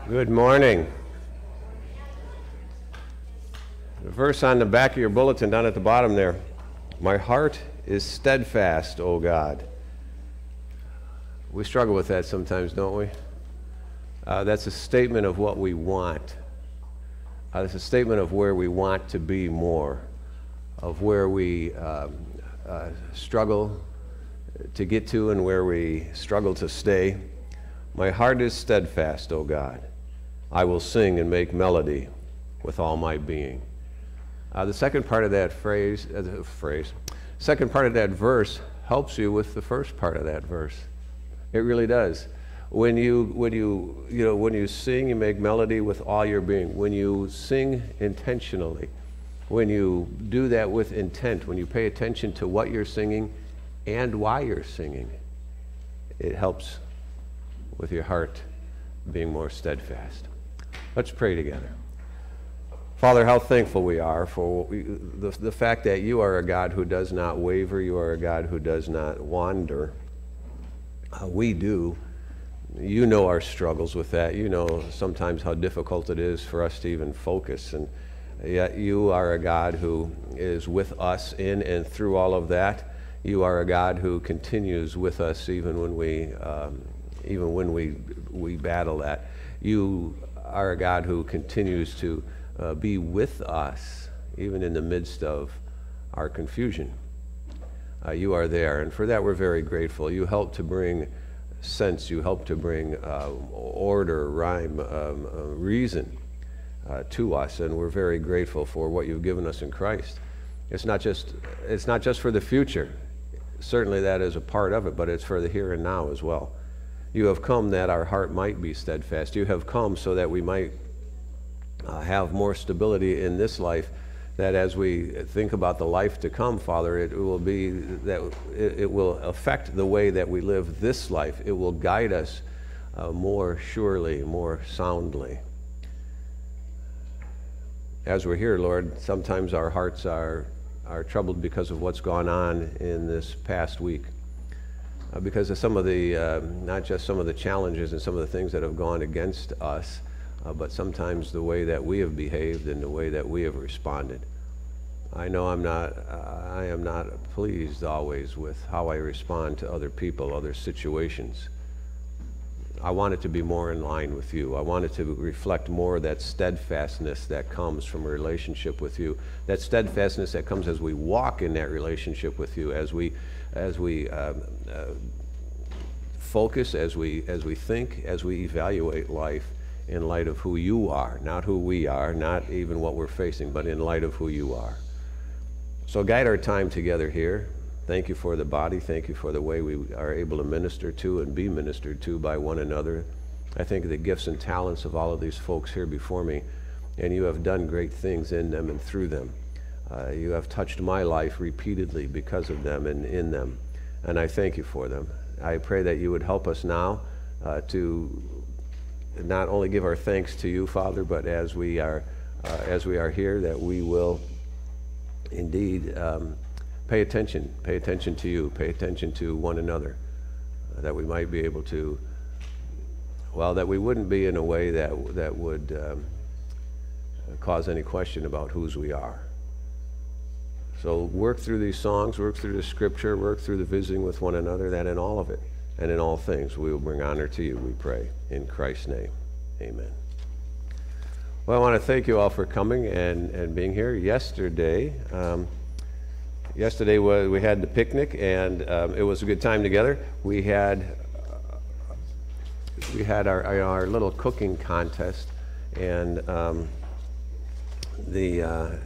Good morning. The verse on the back of your bulletin down at the bottom there. My heart is steadfast, O God. We struggle with that sometimes, don't we? That's a statement of what we want. It's a statement of where we want to be more, of where we struggle to get to and where we struggle to stay. My heart is steadfast, O God. I will sing and make melody with all my being. The second part of that second part of that verse helps you with the first part of that verse. It really does. When you sing, you make melody with all your being. When you sing intentionally, when you do that with intent, when you pay attention to what you're singing and why you're singing, it helps with your heart being more steadfast. Let's pray together. Father, how thankful we are for the fact that you are a God who does not waver. You are a God who does not wander. We do. You know our struggles with that. You know sometimes how difficult it is for us to even focus. And yet you are a God who is with us in and through all of that. You are a God who continues with us even when we battle that. You are a God who continues to be with us even in the midst of our confusion. You are there, and for that we're very grateful. You help to bring sense. You help to bring order, rhyme, reason to us, and we're very grateful for what you've given us in Christ. It's not just for the future. Certainly that is a part of it, but it's for the here and now as well. You have come that our heart might be steadfast. You have come so that we might have more stability in this life, that as we think about the life to come, Father, it will affect the way that we live this life. It will guide us more surely, more soundly. As we're here, Lord, sometimes our hearts are troubled because of what's gone on in this past week. Because of some of the, not just some of the challenges and some of the things that have gone against us, but sometimes the way that we have behaved and the way that we have responded. I know I am not pleased always with how I respond to other people, other situations. I want it to be more in line with you. I want it to reflect more of that steadfastness that comes from a relationship with you. That steadfastness that comes as we walk in that relationship with you, as we focus, as we think, as we evaluate life in light of who you are, not who we are, not even what we're facing, but in light of who you are. So guide our time together here. Thank you for the body. Thank you for the way we are able to minister to and be ministered to by one another. I think of the gifts and talents of all of these folks here before me, and you have done great things in them and through them. You have touched my life repeatedly because of them and in them, and I thank you for them. I pray that you would help us now to not only give our thanks to you, Father, but as we are here, that we will indeed pay attention to you, pay attention to one another, that we might be able to, that we wouldn't be in a way that would cause any question about whose we are. So work through these songs, work through the scripture, work through the visiting with one another, that in all of it and in all things we will bring honor to you, we pray. In Christ's name, amen. Well, I want to thank you all for coming and being here. Yesterday we had the picnic, and it was a good time together. We had our little cooking contest, and the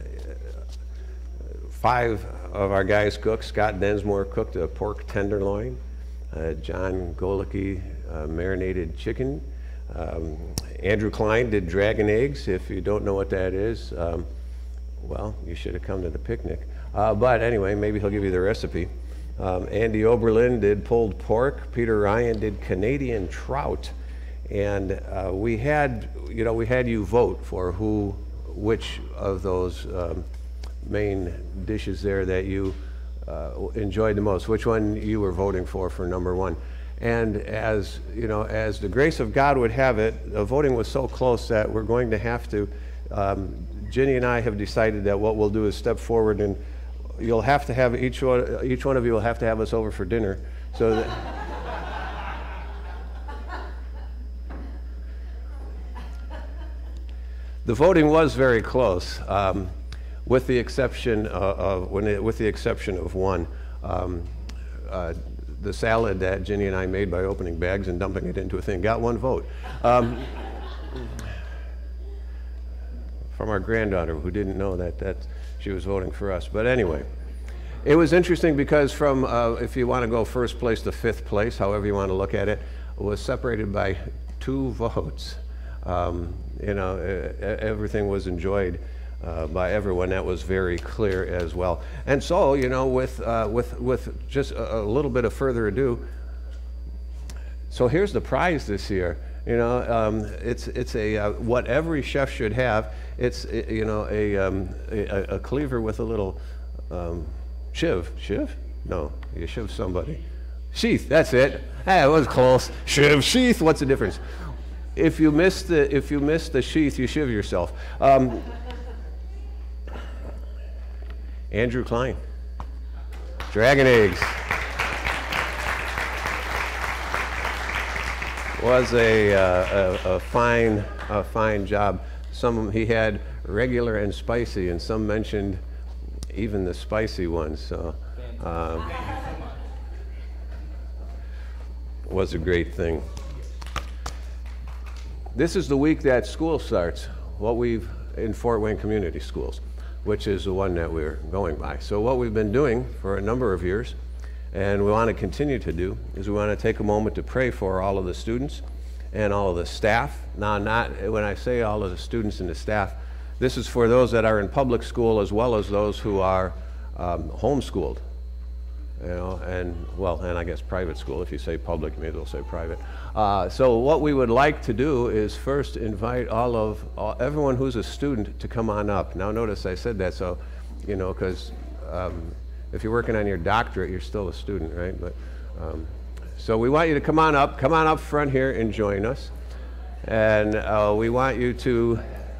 5 of our guys cooked. Scott Densmore cooked a pork tenderloin. John Golicki marinated chicken. Andrew Klein did dragon eggs. If you don't know what that is, you should have come to the picnic. But anyway, maybe he'll give you the recipe. Andy Oberlin did pulled pork. Peter Ryan did Canadian trout. And we had you vote for which of those main dishes there that you enjoyed the most, which one you were voting for number one. And as you know, as the grace of God would have it, the voting was so close that we're going to have to, Ginny and I have decided that what we'll do is step forward, and you'll have to have, each one of you will have to have us over for dinner, so that the voting was very close, with the exception of one. The salad that Ginny and I made by opening bags and dumping it into a thing got one vote. From our granddaughter, who didn't know that she was voting for us. But anyway, it was interesting because from, if you want to go first place to fifth place, however you want to look at it, was separated by 2 votes. You know, everything was enjoyed by everyone. That was very clear as well. And so, you know, with just a little bit of further ado, so here's the prize this year. You know, it's a what every chef should have. It's you know, a cleaver with a little shiv. No, you shiv somebody. Sheath. That's it. Hey, it was close. Shiv, sheath. What's the difference? If you miss the sheath, you shiv yourself. Andrew Klein, Dragon Eggs. Was a fine job. He had regular and spicy, and some mentioned even the spicy ones. So was a great thing. This is the week that school starts. In Fort Wayne Community Schools, which is the one that we're going by. So what we've been doing for a number of years, and we want to continue to do, is we want to take a moment to pray for all of the students and all of the staff. Now, when I say all of the students and the staff, this is for those that are in public school as well as those who are homeschooled. You know, and I guess private school. If you say public, maybe they'll say private. So what we would like to do is first invite everyone who's a student to come on up. Now notice I said that, so, you know, because if you're working on your doctorate, you're still a student, right? But so we want you to come on up front here and join us. And we want you to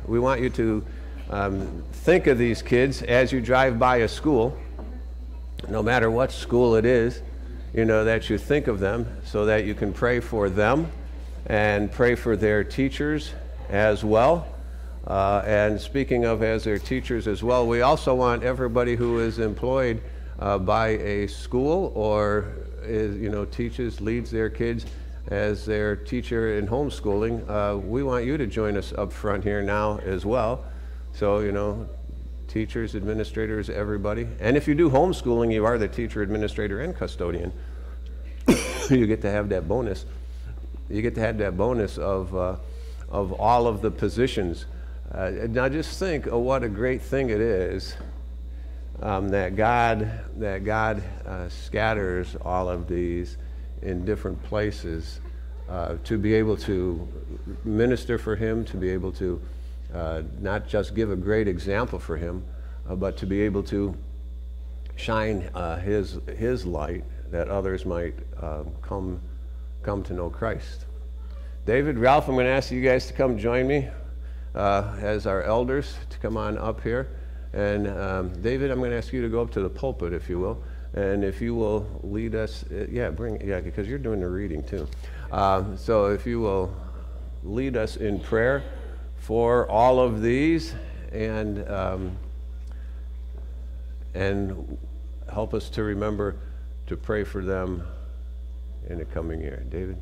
think of these kids as you drive by a school. No matter what school it is, you know, that you think of them so that you can pray for them and pray for their teachers as well. And speaking of as their teachers as well, we also want everybody who is employed by a school or leads their kids as their teacher in homeschooling. We want you to join us up front here now as well. So, you know, teachers, administrators, everybody. And if you do homeschooling, you are the teacher, administrator, and custodian. You get to have that bonus. You get to have that bonus of all of the positions. Now just think of what a great thing it is that God scatters all of these in different places to be able to minister for Him, to be able to not just give a great example for Him, but to be able to shine His light that others might come to know Christ. David, Ralph, I'm going to ask you guys to come join me as our elders to come on up here. And David, I'm going to ask you to go up to the pulpit, if you will. And if you will lead us, because you're doing the reading too. So if you will lead us in prayer for all of these, and help us to remember to pray for them in the coming year. David?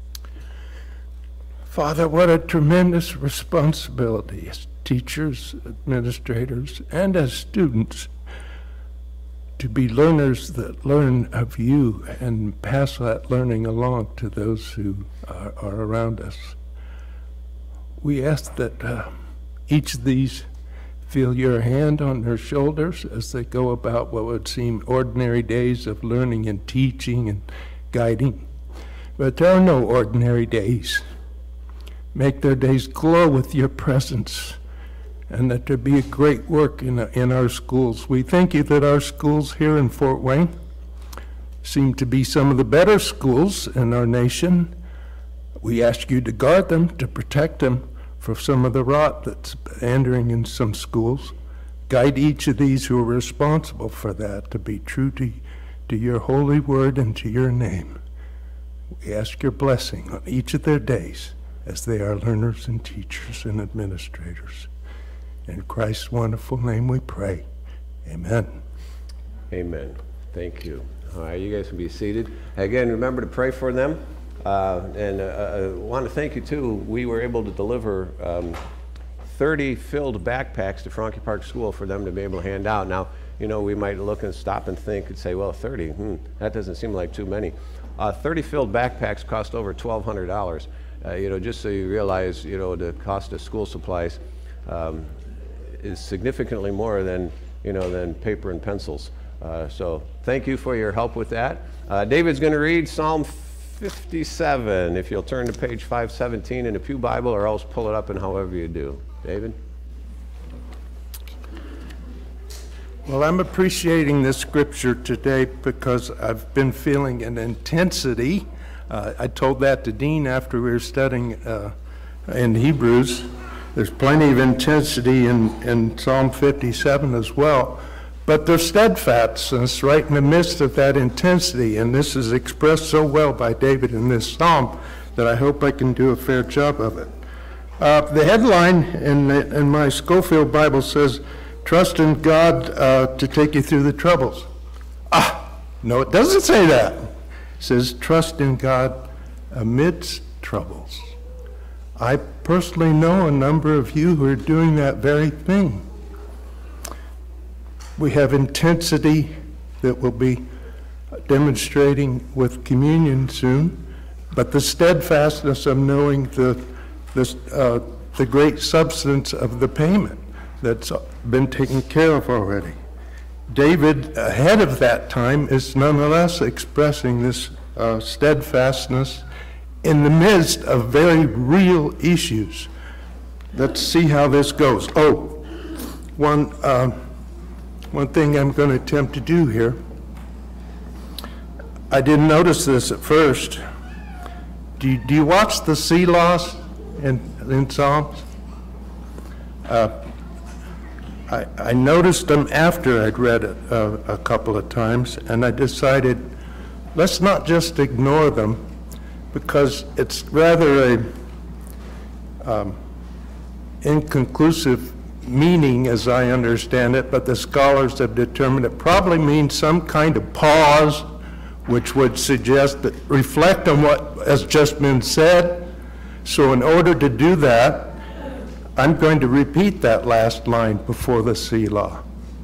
Father, what a tremendous responsibility as teachers, administrators, and as students to be learners that learn of you and pass that learning along to those who are around us. We ask that each of these feel your hand on their shoulders as they go about what would seem ordinary days of learning and teaching and guiding. But there are no ordinary days. Make their days glow with your presence, and that there be a great work in our schools. We thank you that our schools here in Fort Wayne seem to be some of the better schools in our nation. We ask you to guard them, to protect them from some of the rot that's entering in some schools. Guide each of these who are responsible for that to be true to your holy word and to your name. We ask your blessing on each of their days as they are learners and teachers and administrators. In Christ's wonderful name we pray. Amen. Amen. Thank you. All right, you guys can be seated. Again, remember to pray for them. I want to thank you, too. We were able to deliver 30 filled backpacks to Franke Park School for them to be able to hand out. Now, you know, we might look and stop and think and say, well, 30, that doesn't seem like too many. 30 filled backpacks cost over $1,200. You know, just so you realize, you know, the cost of school supplies is significantly more than, you know, than paper and pencils. So thank you for your help with that. David's going to read Psalm 57, if you'll turn to page 517 in the Pew Bible, or else pull it up and however you do. David? Well, I'm appreciating this scripture today because I've been feeling an intensity. I told that to Dean after we were studying in Hebrews. There's plenty of intensity in Psalm 57 as well. But there's steadfastness right in the midst of that intensity, and this is expressed so well by David in this psalm that I hope I can do a fair job of it. The headline in my Schofield Bible says, "Trust in God to take you through the troubles." No, it doesn't say that. It says, "Trust in God amidst troubles." I personally know a number of you who are doing that very thing. We have intensity that we'll be demonstrating with communion soon, but the steadfastness of knowing the great substance of the payment that's been taken care of already. David, ahead of that time, is nonetheless expressing this steadfastness in the midst of very real issues. Let's see how this goes. One thing I'm going to attempt to do here, I didn't notice this at first. Do you watch the Selahs in Psalms? I noticed them after I'd read it a couple of times, and I decided, let's not just ignore them, because it's rather a inconclusive meaning as I understand it, but the scholars have determined it probably means some kind of pause, which would suggest that reflect on what has just been said. So in order to do that, I'm going to repeat that last line before the Selah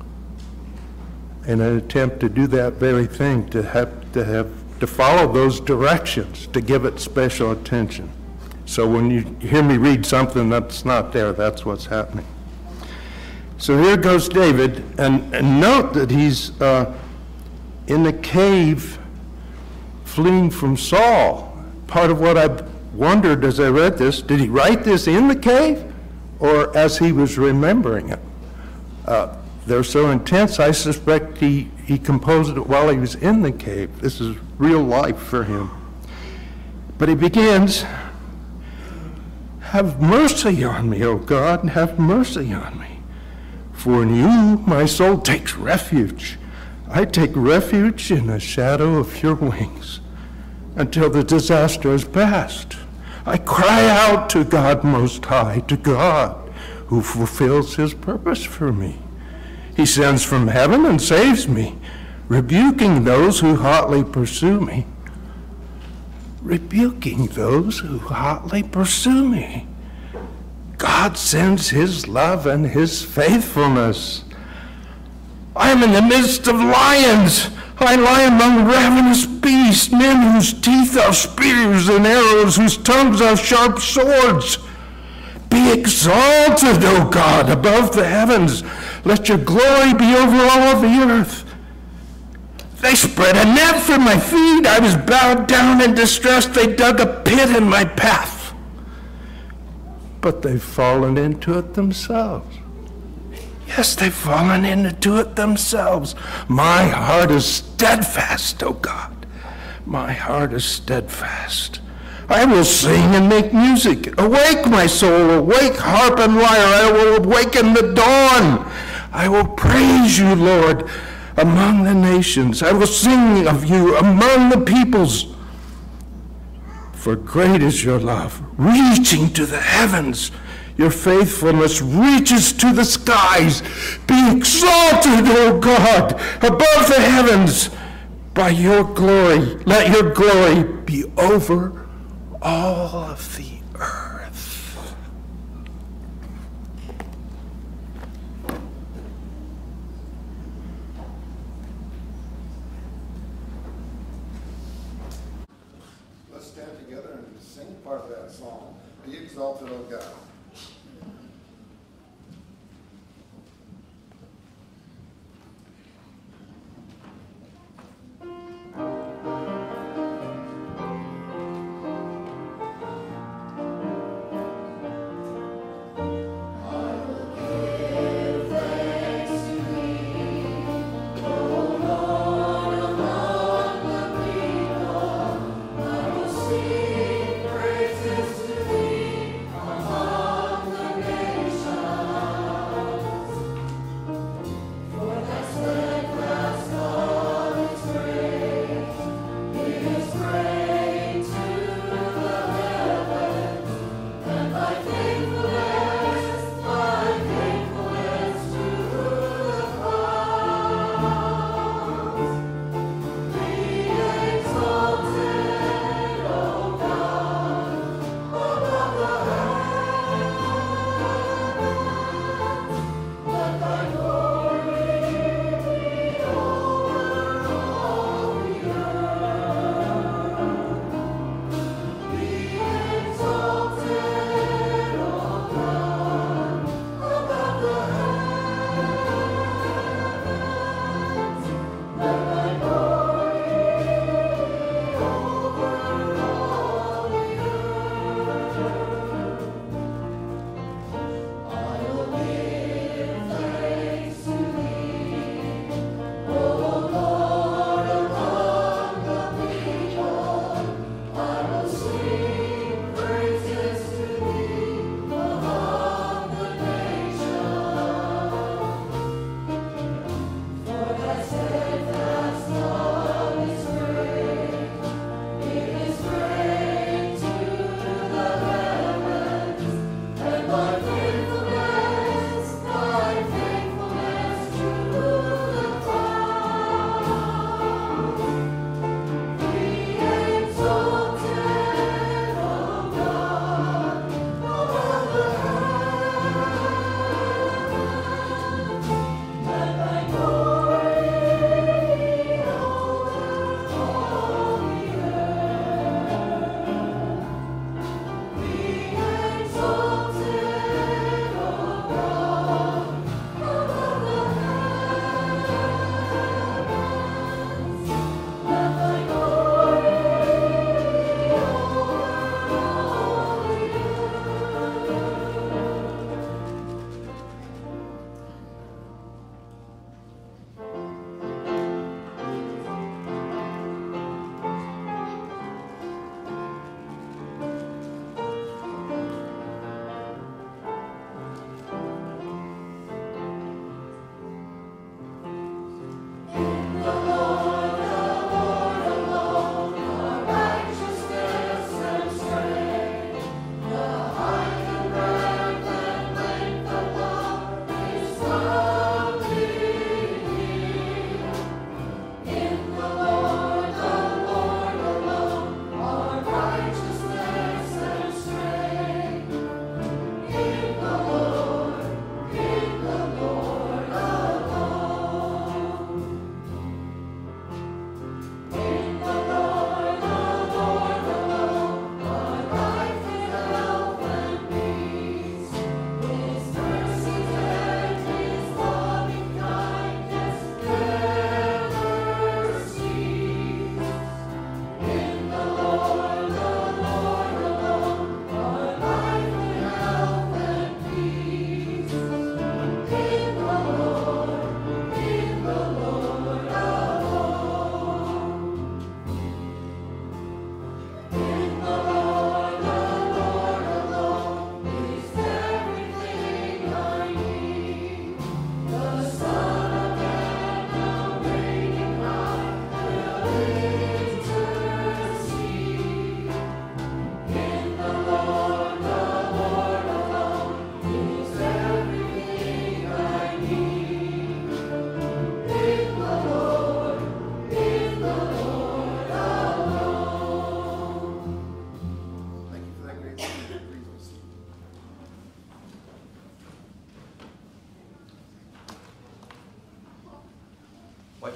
in an attempt to do that very thing, to follow those directions, to give it special attention. So when you hear me read something that's not there, that's what's happening. So here goes David, and note that he's in the cave fleeing from Saul. Part of what I wondered as I read this, did he write this in the cave or as he was remembering it? They're so intense, I suspect he composed it while he was in the cave. This is real life for him. But he begins, "Have mercy on me, O God, and have mercy on me. For in you my soul takes refuge. I take refuge in the shadow of your wings until the disaster is past. I cry out to God Most High, to God who fulfills his purpose for me. He sends from heaven and saves me, rebuking those who hotly pursue me." Rebuking those who hotly pursue me. God sends his love and his faithfulness. I am in the midst of lions. I lie among ravenous beasts, men whose teeth are spears and arrows, whose tongues are sharp swords. Be exalted, O God, above the heavens. Let your glory be over all the earth. They spread a net for my feet. I was bowed down in distress. They dug a pit in my path. But they've fallen into it themselves. Yes, they've fallen into it themselves. My heart is steadfast, O God. My heart is steadfast. I will sing and make music. Awake, my soul, awake, harp and lyre. I will awaken the dawn. I will praise you, Lord, among the nations. I will sing of you among the peoples. For great is your love, reaching to the heavens. Your faithfulness reaches to the skies. Be exalted, O God, above the heavens by your glory. Let your glory be over all of the earth. Let's stand together and sing part of that song. Be exalted, O God. Praises to thee.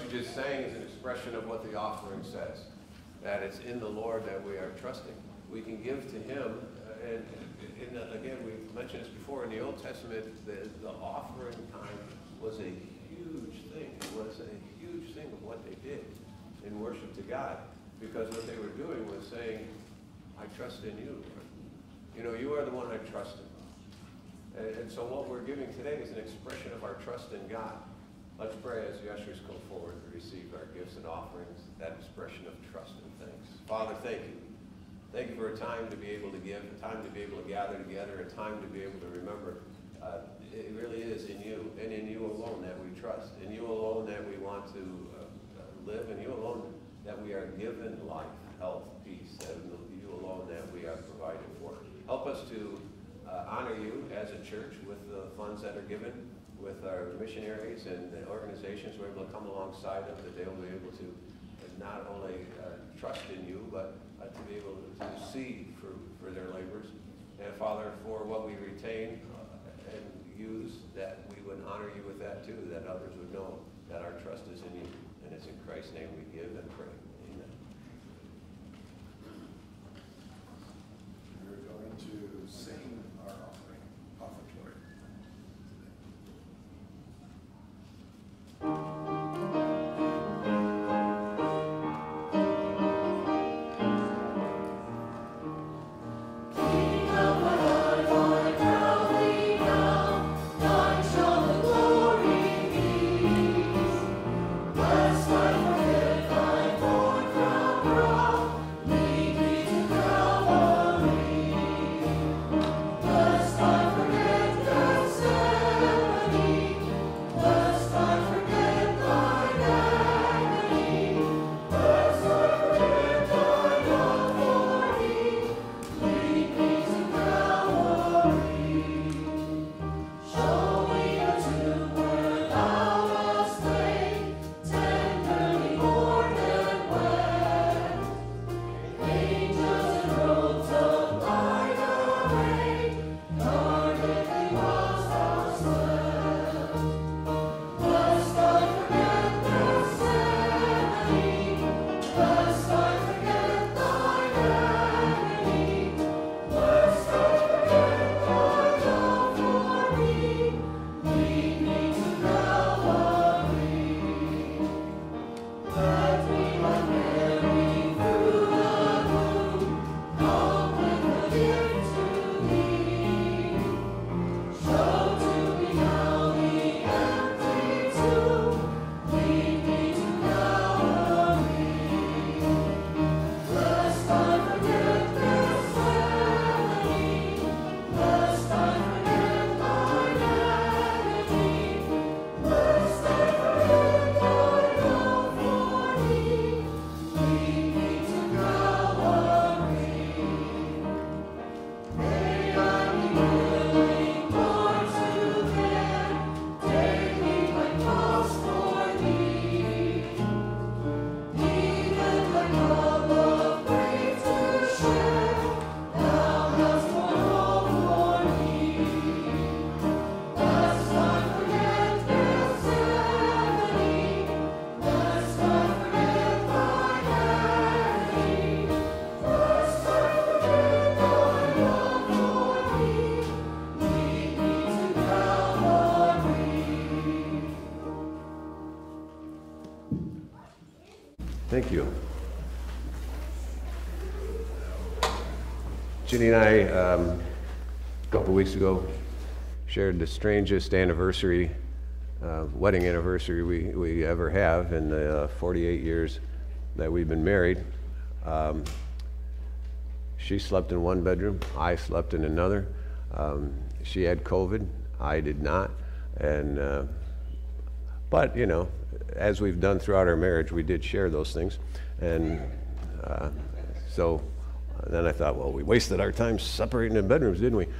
you just sang is an expression of what the offering says, that it's in the Lord that we are trusting. We can give to him, and again, we've mentioned this before, in the Old Testament, the offering time was a huge thing. It was a huge thing of what they did in worship to God, because what they were doing was saying, I trust in you. You know, you are the one I trust in. And so what we're giving today is an expression of our trust in God. Let's pray as the ushers come forward to receive our gifts and offerings, that expression of trust and thanks. Father, thank you. Thank you for a time to be able to give, a time to be able to gather together, a time to be able to remember. It really is in you, and in you alone that we trust, in you alone that we want to live, and you alone that we are given life, health, peace, and you alone that we are provided for. Help us to honor you as a church with the funds that are given, with our missionaries and the organizations we're able to come alongside them, that they'll be able to not only trust in you, but to be able to see for their labors. And Father, for what we retain and use, that we would honor you with that too, that others would know that our trust is in you. And it's in Christ's name we give and pray. Amen. We're going to sing our offering, offertory. Thank you. Ginny and I, a couple weeks ago, shared the strangest anniversary, wedding anniversary we ever have in the 48 years that we've been married. She slept in one bedroom, I slept in another. She had COVID, I did not. And but, you know, as we've done throughout our marriage, we did share those things. And so then I thought, well, we wasted our time separating in bedrooms, didn't we?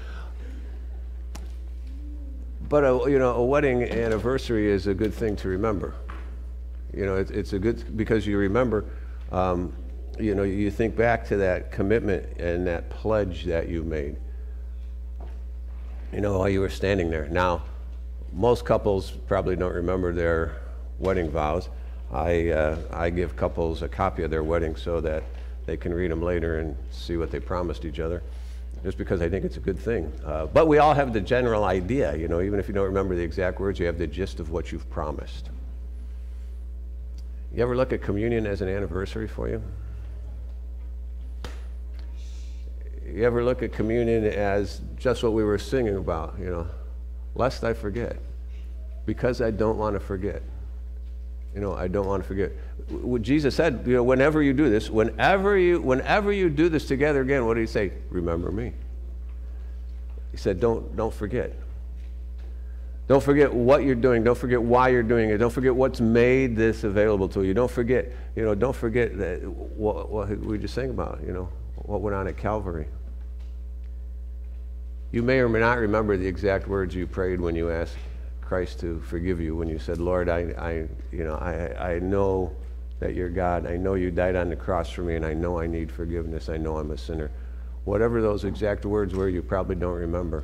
But, you know, a wedding anniversary is a good thing to remember. You know, it's a good, because you remember, you know, you think back to that commitment and that pledge that you made, you know, while you were standing there. Now, most couples probably don't remember their wedding vows, I give couples a copy of their wedding so that they can read them later and see what they promised each other, just because I think it's a good thing. But we all have the general idea, you know, even if you don't remember the exact words, you have the gist of what you've promised. You ever look at communion as an anniversary for you? You ever look at communion as just what we were singing about, you know, lest I forget, because I don't want to forget. You know, I don't want to forget. What Jesus said, you know, whenever you do this, whenever you do this together again, what did he say? Remember me. He said, don't forget. Don't forget what you're doing. Don't forget why you're doing it. Don't forget what's made this available to you. Don't forget, you know, don't forget that what we just sang about, you know, what went on at Calvary. You may or may not remember the exact words you prayed when you asked Christ to forgive you, when you said, Lord, I know that you're God. I know you died on the cross for me, and I know I need forgiveness. I know I'm a sinner. Whatever those exact words were, you probably don't remember.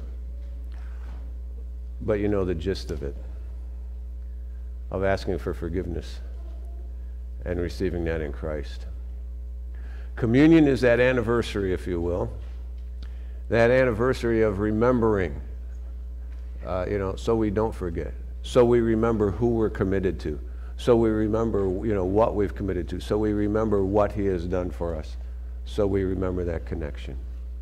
But you know the gist of it, of asking for forgiveness and receiving that in Christ. Communion is that anniversary, if you will, that anniversary of remembering, you know, so we don't forget, so we remember who we're committed to, so we remember, you know, what we've committed to, so we remember what he has done for us, so we remember that connection.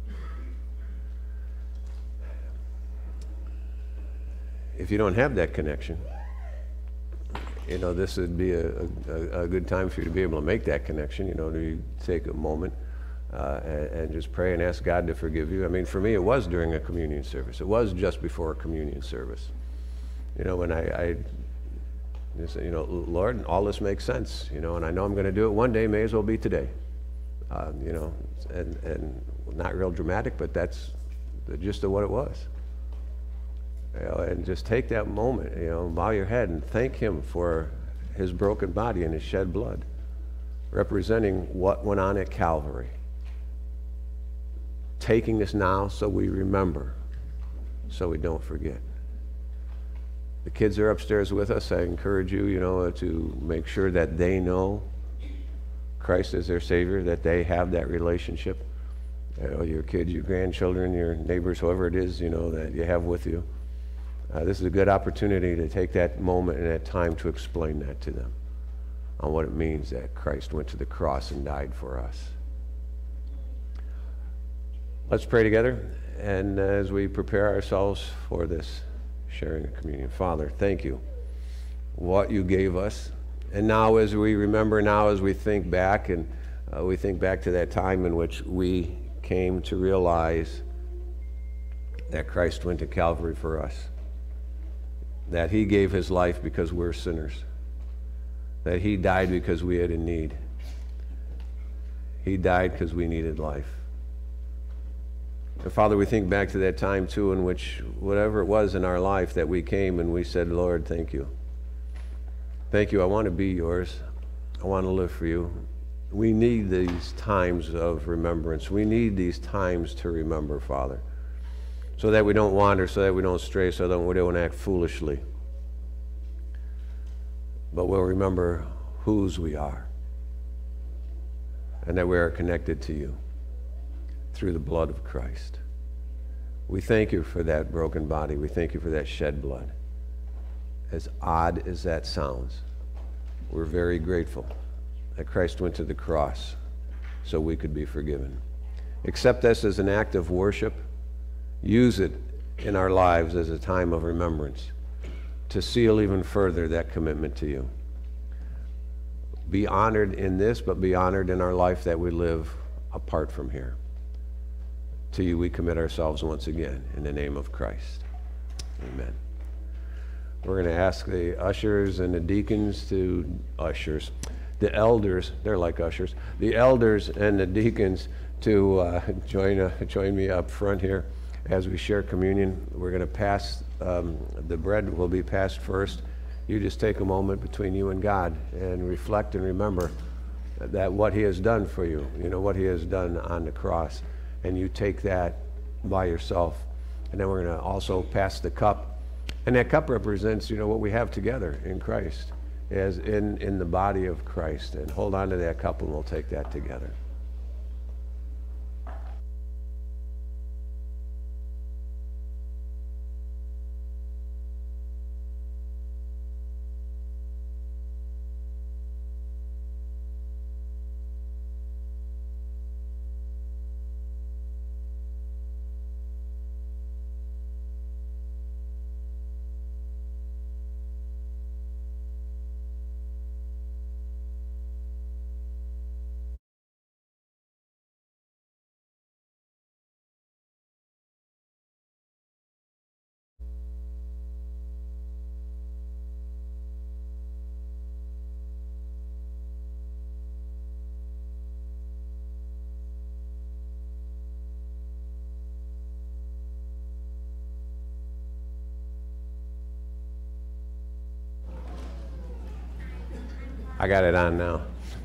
If you don't have that connection, you know, this would be a good time for you to be able to make that connection, you know, to take a moment and just pray and ask God to forgive you. I mean, for me, it was during a communion service. It was just before a communion service. You know, when I said, you know, Lord, all this makes sense, you know, and I know I'm going to do it one day, may as well be today. You know, and not real dramatic, but that's the gist of what it was. You know, and just take that moment, you know, bow your head and thank him for his broken body and his shed blood, representing what went on at Calvary. Taking this now so we remember, so we don't forget. The kids are upstairs with us. I encourage you, you know, to make sure that they know Christ as their Savior, that they have that relationship. You know, your kids, your grandchildren, your neighbors, whoever it is, you know, that you have with you. This is a good opportunity to take that moment and that time to explain that to them on what it means that Christ went to the cross and died for us. Let's pray together, and as we prepare ourselves for this sharing of communion. Father, thank you, what you gave us. And now as we remember, now as we think back, and we think back to that time in which we came to realize that Christ went to Calvary for us, that he gave his life because we're sinners, that he died because we had a need. He died because we needed life. And Father, we think back to that time too in which whatever it was in our life that we came and we said, Lord, thank you. Thank you, I want to be yours. I want to live for you. We need these times of remembrance. We need these times to remember, Father, so that we don't wander, so that we don't stray, so that we don't act foolishly. But we'll remember whose we are, and that we are connected to you through the blood of Christ. We thank you for that broken body. We thank you for that shed blood. As odd as that sounds, we're very grateful that Christ went to the cross so we could be forgiven. Accept this as an act of worship. Use it in our lives as a time of remembrance to seal even further that commitment to you. Be honored in this, but be honored in our life that we live apart from here. To you we commit ourselves once again in the name of Christ. Amen. We're going to ask the ushers and the deacons to, the elders, they're like ushers, the elders and the deacons to join me up front here as we share communion. We're going to pass, the bread will be passed first. You just take a moment between you and God and reflect and remember that what he has done for you, you know, what he has done on the cross. And you take that by yourself. And then we're going to also pass the cup. And that cup represents, you know, what we have together in Christ. as in the body of Christ. And hold on to that cup and we'll take that together. I got it on now.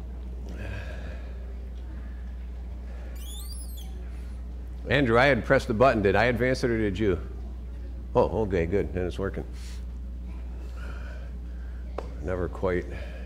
Andrew, I had pressed the button. Did I advance it or did you? Oh, okay, good. Then it's working. Never quite.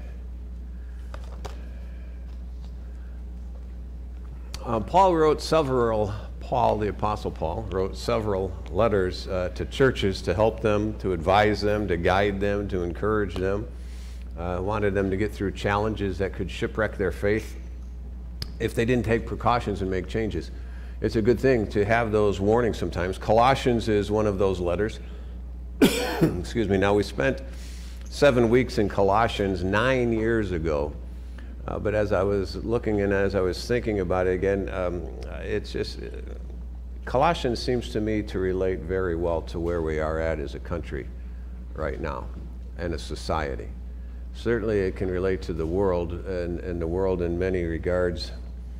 Paul, the Apostle Paul, wrote several letters to churches to help them, to advise them, to guide them, to encourage them. Wanted them to get through challenges that could shipwreck their faith if they didn't take precautions and make changes. It's a good thing to have those warnings sometimes. Colossians is one of those letters. Excuse me. Now, we spent 7 weeks in Colossians 9 years ago, but as I was looking and as I was thinking about it again, it's just, Colossians seems to me to relate very well to where we are at as a country right now and a society. Certainly it can relate to the world, and the world in many regards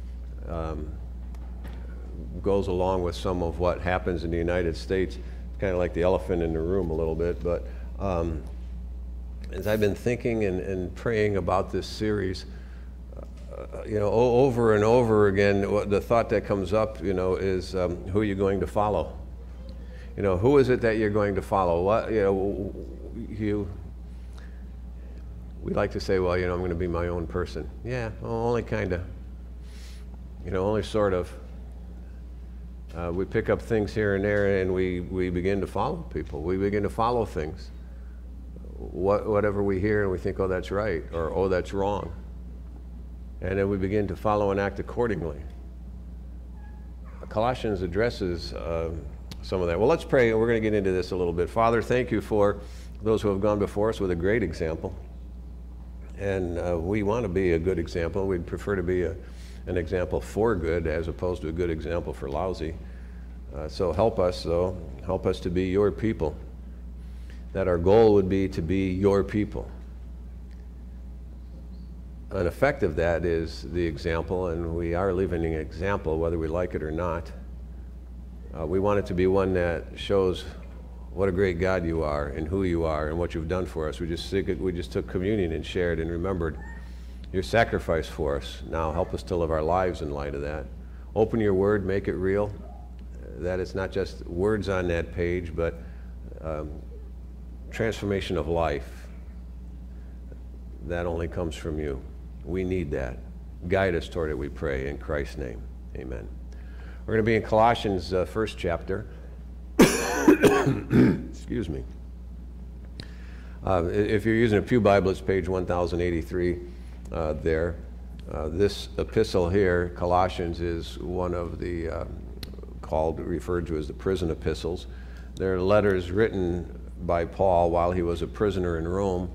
goes along with some of what happens in the United States. It's kind of like the elephant in the room a little bit, but as I've been thinking and praying about this series, over and over again, the thought that comes up, is who are you going to follow? Who is it that you're going to follow? What, we like to say, well, I'm going to be my own person. Yeah, well, only kind of. Only sort of. We pick up things here and there, and we begin to follow people. We begin to follow things. Whatever we hear, and we think, oh, that's right, or oh, that's wrong. And then we begin to follow and act accordingly. Colossians addresses some of that. Well, let's pray, and we're going to get into this a little bit. Father, thank you for those who have gone before us with a great example. And we want to be a good example. We'd prefer to be an example for good as opposed to a good example for lousy. So help us, though. Help us to be your people. That our goal would be to be your people. An effect of that is the example, and we are living an example whether we like it or not. We want it to be one that shows what a great God you are and who you are and what you've done for us. We just took communion and shared and remembered your sacrifice for us. Now help us to live our lives in light of that. Open your word, make it real, that it's not just words on that page, but transformation of life. That only comes from you. We need that. Guide us toward it, we pray, in Christ's name. Amen. We're going to be in Colossians, first chapter. Excuse me. If you're using a Pew Bible, it's page 1083 there. This epistle here, Colossians, is one of the referred to as the prison epistles. They're letters written by Paul while he was a prisoner in Rome.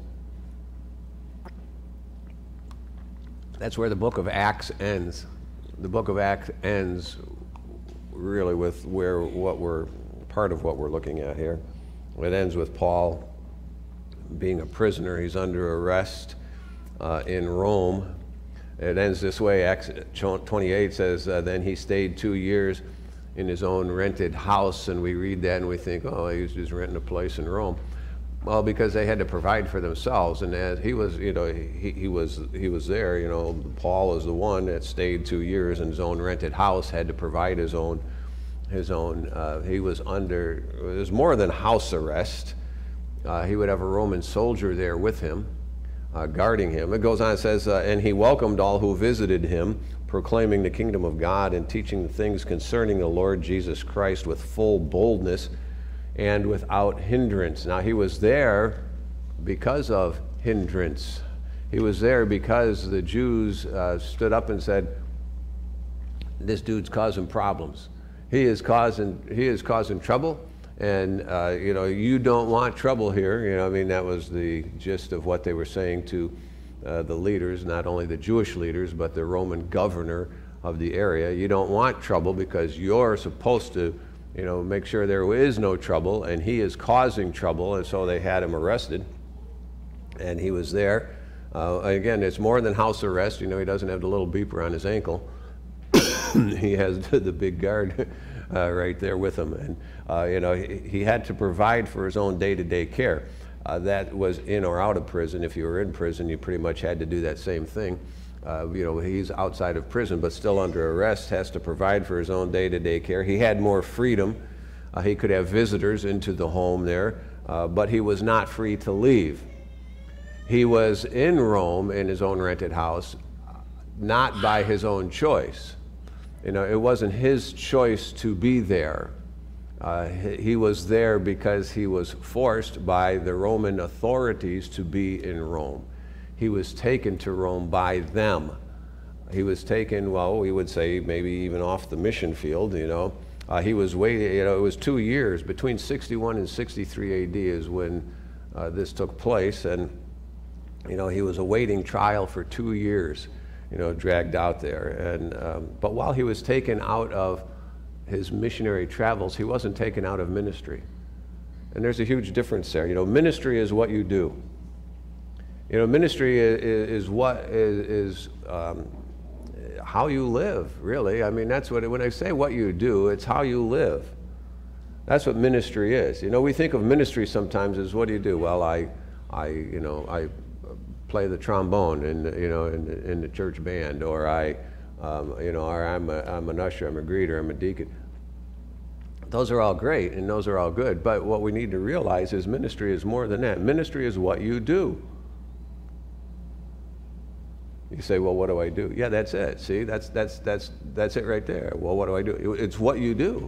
That's where the book of Acts ends. The book of Acts ends really with part of what we're looking at here. It ends with Paul being a prisoner. He's under arrest in Rome. It ends this way. Acts 28 says, then he stayed 2 years in his own rented house, and we read that and we think, oh, he was just renting a place in Rome. Well, because they had to provide for themselves, and as he was, he was there. Paul is the one that stayed 2 years in his own rented house, had to provide his own. He was under. It was more than house arrest. He would have a Roman soldier there with him. guarding him. It goes on, it says, and he welcomed all who visited him, proclaiming the kingdom of God and teaching the things concerning the Lord Jesus Christ with full boldness and without hindrance. Now he was there because of hindrance. He was there because the Jews stood up and said, this dude's causing problems. He is causing trouble, and you don't want trouble here. I mean, that was the gist of what they were saying to the leaders, not only the Jewish leaders, but the Roman governor of the area. You don't want trouble because you're supposed to, make sure there is no trouble, and he is causing trouble, and so they had him arrested, and he was there. Again, it's more than house arrest. He doesn't have the little beeper on his ankle. He has the big guard right there with him, and he had to provide for his own day-to-day care. That was in or out of prison. If you were in prison, you pretty much had to do that same thing. He's outside of prison, but still under arrest, has to provide for his own day-to-day care. He had more freedom. He could have visitors into the home there, but he was not free to leave. He was in Rome in his own rented house, not by his own choice. It wasn't his choice to be there. He was there because he was forced by the Roman authorities to be in Rome. He was taken to Rome by them. He was taken, well, we would say maybe even off the mission field, He was waiting, it was 2 years. Between 61 and 63 AD is when this took place, and, he was awaiting trial for 2 years. Dragged out there. And but while he was taken out of his missionary travels, he wasn't taken out of ministry. And there's a huge difference there. Ministry is what you do. Ministry is what is how you live, really. I mean, that's what, when I say what you do, it's how you live. That's what ministry is. We think of ministry sometimes as, what do you do? Well, I play the trombone in the church band, or or I'm an usher, I'm a greeter, I'm a deacon. Those are all great and those are all good, but what we need to realize is ministry is more than that. Ministry is what you do. You say, well, what do I do? Yeah, that's it. See, that's it right there. Well, what do I do? It's what you do.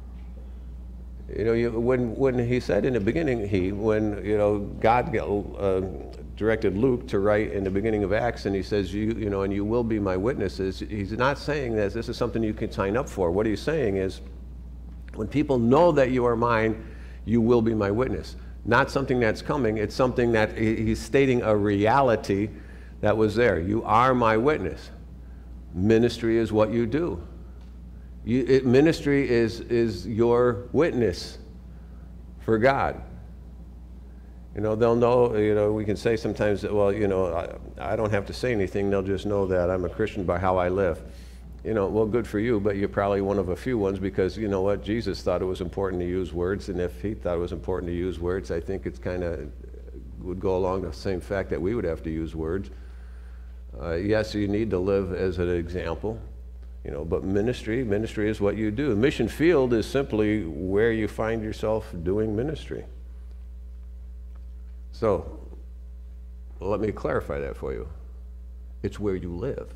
When he said in the beginning, when God directed Luke to write in the beginning of Acts, and he says, and you will be my witnesses, he's not saying that this is something you can sign up for. What he's saying is, when people know that you are mine, you will be my witness. Not something that's coming, it's something that he's stating a reality that was there. You are my witness. Ministry is what you do. Ministry is your witness for God. They'll know, we can say sometimes that, well, I don't have to say anything. They'll just know that I'm a Christian by how I live. Well, good for you, but you're probably one of a few ones, because you know what? Jesus thought it was important to use words, and if he thought it was important to use words, I think it's kind of would go along the same fact that we would have to use words. Yes, you need to live as an example. But ministry is what you do. Mission field is simply where you find yourself doing ministry. So, let me clarify that for you. It's where you live.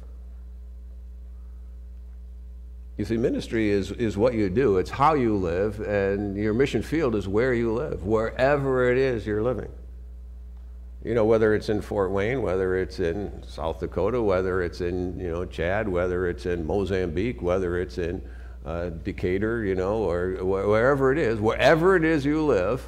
You see, ministry is what you do. It's how you live, and your mission field is where you live, wherever it is you're living. Whether it's in Fort Wayne, whether it's in South Dakota, whether it's in, Chad, whether it's in Mozambique, whether it's in Decatur, or wherever it is you live,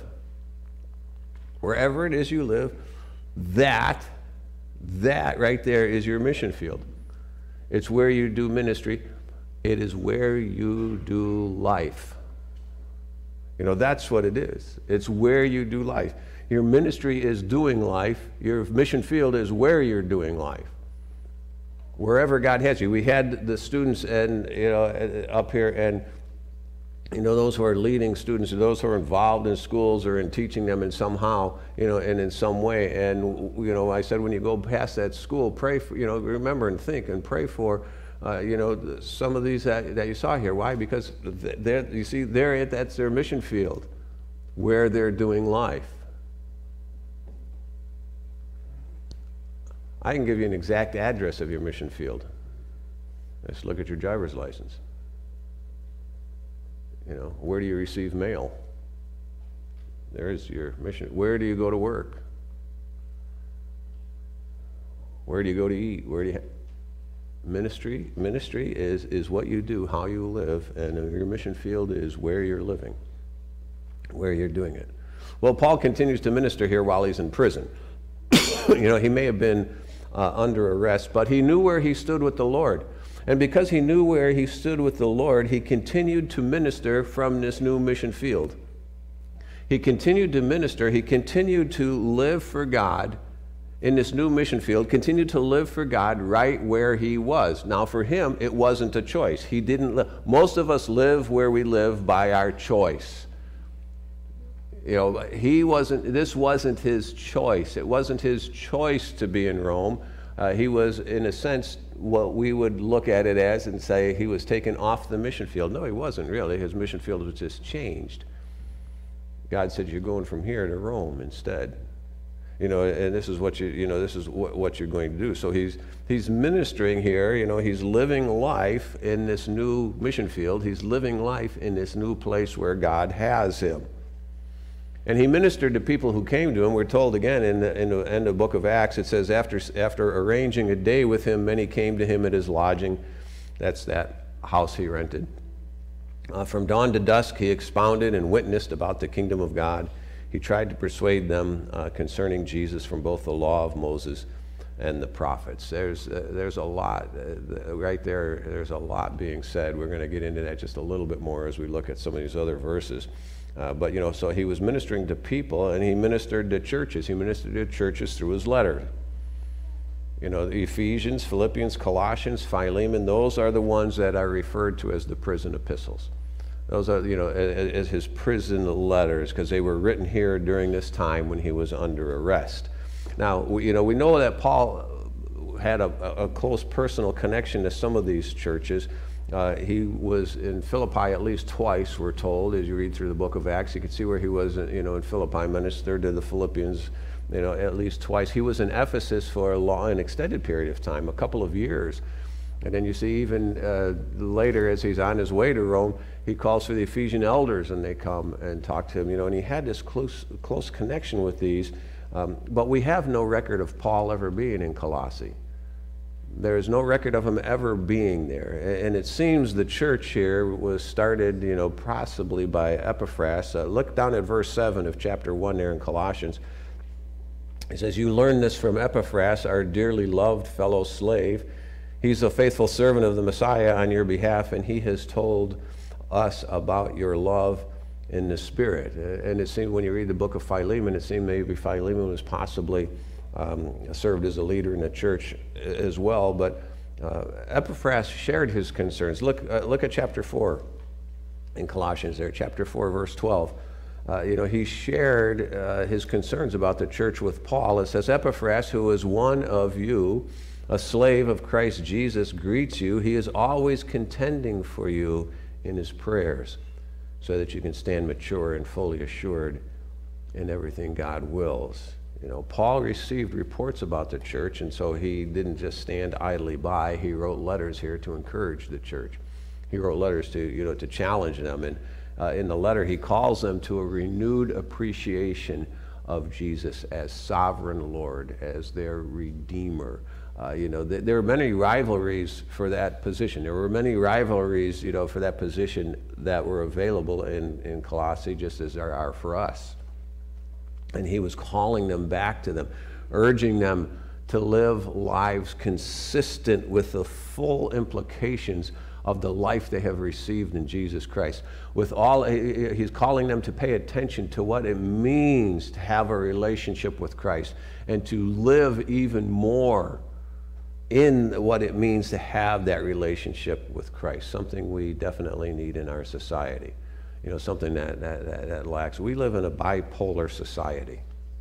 that right there is your mission field. It's where you do ministry. It is where you do life. That's what it is. It's where you do life. Your ministry is doing life. Your mission field is where you're doing life. Wherever God has you. We had the students up here, and those who are leading students, or those who are involved in schools or in teaching them in somehow, and in some way. And I said, when you go past that school, pray for, remember and think and pray for some of these that you saw here. Why? Because that's their mission field, where they're doing life. I can give you an exact address of your mission field. Let's look at your driver's license. You know, where do you receive mail? There's your mission. Where do you go to work? Where do you go to eat? Where do you ministry is what you do, how you live, and your mission field is where you're living, where you're doing it. Well, Paul continues to minister here while he's in prison. You know, he may have been under arrest, but he knew where he stood with the Lord. And because he knew where he stood with the Lord, he continued to minister from this new mission field. He continued to minister, he continued to live for God in this new mission field, continued to live for God right where he was. Now for him, it wasn't a choice. He didn't live. Most of us live where we live by our choice. You know, this wasn't his choice. It wasn't his choice to be in Rome. He was, in a sense, what we would look at it as and say he was taken off the mission field. No, he wasn't really. His mission field was just changed. God said, you're going from here to Rome instead. You know, and this is what what you're going to do. So he's ministering here. You know, he's living life in this new mission field. He's living life in this new place where God has him. And he ministered to people who came to him. We're told again in the end of the book of Acts, it says, after arranging a day with him, many came to him at his lodging. That's that house he rented. From dawn to dusk, he expounded and witnessed about the kingdom of God. He tried to persuade them concerning Jesus from both the law of Moses and the prophets. There's a lot right there. There's a lot being said. We're going to get into that just a little bit more as we look at some of these other verses. But, you know, so he was ministering to people, and he ministered to churches. He ministered to churches through his letter. You know, the Ephesians, Philippians, Colossians, Philemon, those are the ones that are referred to as the prison epistles. Those are, you know, as his prison letters, because they were written here during this time when he was under arrest. Now, you know, we know that Paul had a close personal connection to some of these churches. He was in Philippi at least twice, we're told, as you read through the book of Acts. You can see where he was, you know, in Philippi, ministered to the Philippians, you know, at least twice. He was in Ephesus for an extended period of time, a couple of years. And then you see even later, as he's on his way to Rome, he calls for the Ephesian elders, and they come and talk to him, you know, and he had this close connection with these. But we have no record of Paul ever being in Colossae. There is no record of him ever being there. And it seems the church here was started, you know, possibly by Epaphras. Look down at verse 7 of chapter 1 there in Colossians. It says, you learned this from Epaphras, our dearly loved fellow slave. He's a faithful servant of the Messiah on your behalf, and he has told us about your love in the Spirit. And it seemed when you read the book of Philemon, it seemed maybe Philemon was possibly served as a leader in the church as well. But Epaphras shared his concerns. Look at chapter 4 in Colossians there, chapter 4, verse 12. You know, he shared his concerns about the church with Paul. It says, Epaphras, who is one of you, a slave of Christ Jesus, greets you. He is always contending for you in his prayers, so that you can stand mature and fully assured in everything God wills. You know, Paul received reports about the church, and so he didn't just stand idly by. He wrote letters here to encourage the church. He wrote letters to, you know, to challenge them. And in the letter, he calls them to a renewed appreciation of Jesus as sovereign Lord, as their Redeemer. You know, there were many rivalries for that position. There were many rivalries, you know, for that position that were available in Colossae, just as there are for us. And he was calling them back to them, urging them to live lives consistent with the full implications of the life they have received in Jesus Christ. He's calling them to pay attention to what it means to have a relationship with Christ and to live even more in what it means to have that relationship with Christ, something we definitely need in our society. You know, something that lacks. We live in a bipolar society.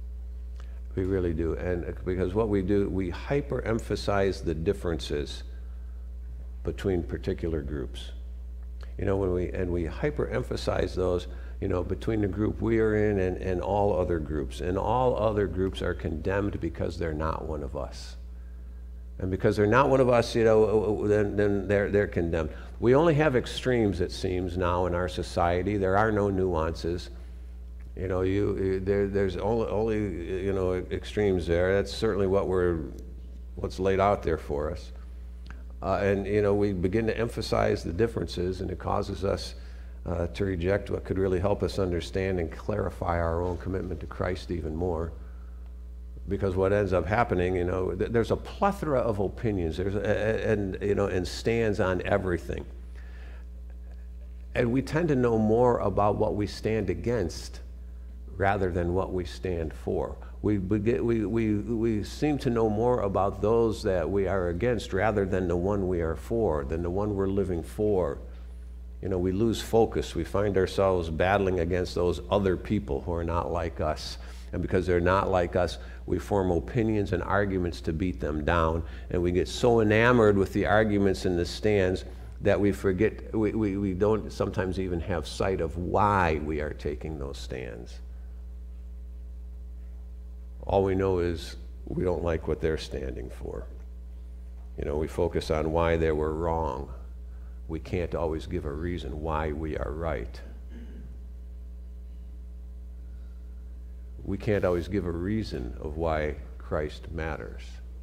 We really do. And because what we do, we hyper-emphasize the differences between particular groups. You know, we hyper-emphasize those, you know, between the group we are in and all other groups. And all other groups are condemned because they're not one of us. And because they're not one of us, then they're condemned. We only have extremes, it seems, now in our society. There are no nuances. There's only extremes there. That's certainly what's laid out there for us. And we begin to emphasize the differences, and it causes us to reject what could really help us understand and clarify our own commitment to Christ even more. Because what ends up happening, there's a plethora of opinions, and stands on everything. And we tend to know more about what we stand against rather than what we stand for. We seem to know more about those that we are against rather than the one we are for, than the one we're living for. We lose focus. We find ourselves battling against those other people who are not like us. And because they're not like us, we form opinions and arguments to beat them down. And we get so enamored with the arguments and the stands that we forget, we don't sometimes even have sight of why we are taking those stands. All we know is we don't like what they're standing for. We focus on why they were wrong. We can't always give a reason why we are right. We can't always give a reason of why Christ matters.